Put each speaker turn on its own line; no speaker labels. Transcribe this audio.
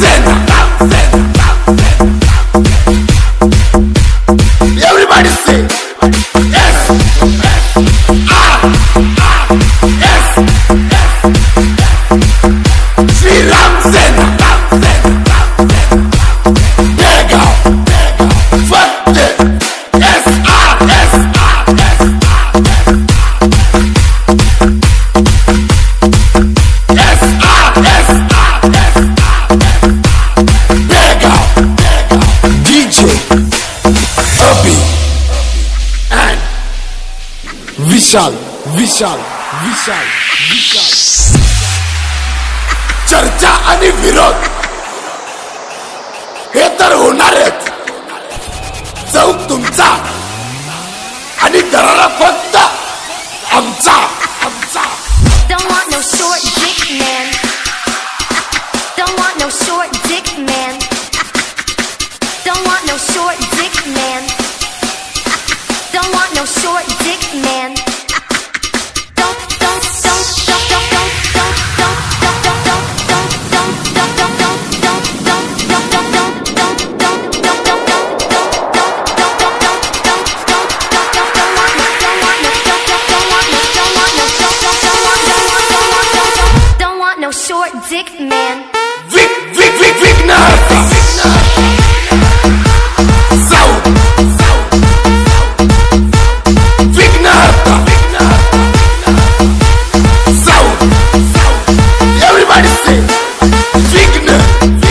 Everybody say yes, yes, Sree Ram Sena, Mega, Fatte, yes, yes, Mega, DJ, Abhi, and Vishal. चर्चा आणि विरोध हे तर होणारच. चौक तुमचा आणि दरारा फक्त आमचा.
Don't want no short dick man. Don't want no short dick man. Don't want no short dick man. Don't want no short dick man. No short dick man.
Vignata. Sound. Vignata. Sound. Everybody say Vignata.